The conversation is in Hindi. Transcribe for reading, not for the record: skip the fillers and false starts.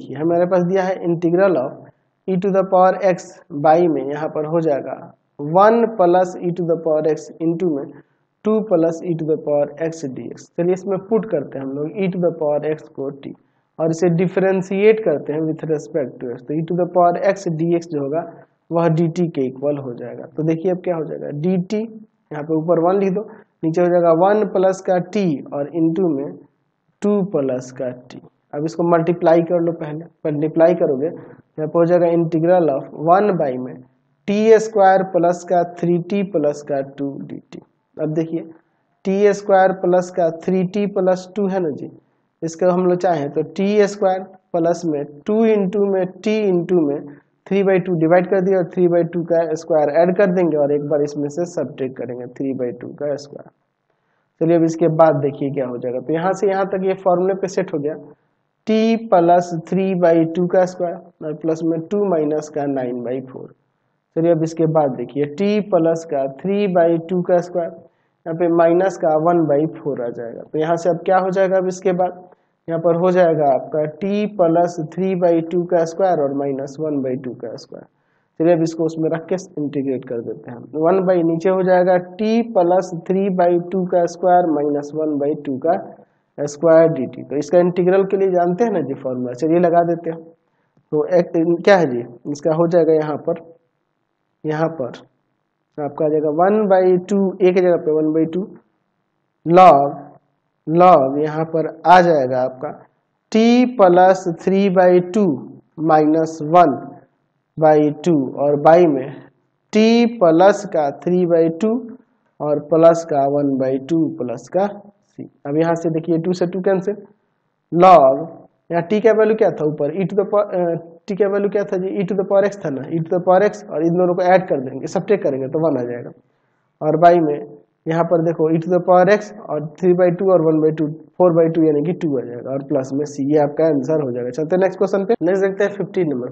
देखिए हमारे पास दिया है integral of e to the power x by में यहाँ पर हो जाएगा 1 plus e to the power x into में 2 plus e to the power x dx। चलिए इसमें पुट करते हैं हम लोग e to the power x को t और इसे डिफरेंशिएट करते हैं विथ रेस्पेक्ट टू x, तो e to the power x dx जो होगा वह dt के इक्वल हो जाएगा। तो देखिए अब क्या हो जाएगा dt, यहाँ पे ऊपर 1 लिख दो, नीचे हो जाएगा 1 प्लस का t और इंटू में 2 प्लस का t। अब इसको मल्टीप्लाई कर लो, पहले मल्टीप्लाई करोगे यहाँ पर हो जाएगा इंटीग्रल ऑफ 1 बाई में टी स्क्वायर प्लस का 3t प्लस का 2 dt। अब देखिए टी स्क्वायर प्लस का 3t प्लस 2 है ना जी, इसका हम लोग चाहें तो टी स्क्वायर प्लस में 2 इंटू में t इंटू में 3/2 डिवाइड कर दिया और 3/2 का स्क्वायर ऐड कर देंगे और एक बार इसमें से सब्ट्रैक्ट करेंगे 3/2 का स्क्वायर। चलिए अब इसके बाद देखिए क्या हो जाएगा, तो यहाँ से यहाँ तक ये फॉर्मूले पे सेट हो गया t प्लस 3/2 का स्क्वायर और प्लस में 2 माइनस का 9/4। चलिए अब इसके बाद देखिए t प्लस का 3/2 का स्क्वायर, यहाँ पे माइनस का 1/4 आ जाएगा। तो यहाँ से अब क्या हो जाएगा, अब इसके बाद यहाँ पर हो जाएगा आपका t प्लस 3/2 का स्क्वायर और माइनस 1/2 का स्क्वायर। चलिए अब इसको उसमें रख के इंटीग्रेट कर देते हैं। 1 बाई नीचे हो जाएगा t प्लस 3/2 का स्क्वायर माइनस 1/2 का स्क्वायर dt। तो इसका इंटीग्रल के लिए जानते हैं ना जी फॉर्मूला, चलिए लगा देते हैं। तो एक क्या है जी, इसका हो जाएगा यहाँ पर आपका आ जाएगा 1/2, एक जगह पे 1/2 लॉग यहाँ पर आ जाएगा आपका t प्लस 3/2 माइनस 1/2 और बाई में t प्लस का 3/2 और प्लस का 1/2 प्लस का c। अब यहाँ से देखिए 2 से 2 कैंसिल, लॉग यहाँ t का वैल्यू क्या था ऊपर t का वैल्यू क्या था जी, e to the power x था ना, e to the power x और इन दोनों को ऐड कर देंगे, सब्ट्रैक्ट करेंगे तो 1 आ जाएगा। और बाई में यहाँ पर देखो e to the power x और 3/2 और 1/2 4/2 यानी कि 2 आ जाएगा और प्लस में c। ये आपका आंसर हो जाएगा। चलते हैं नेक्स्ट क्वेश्चन पे, नेक्स्ट देखते हैं 15 नंबर।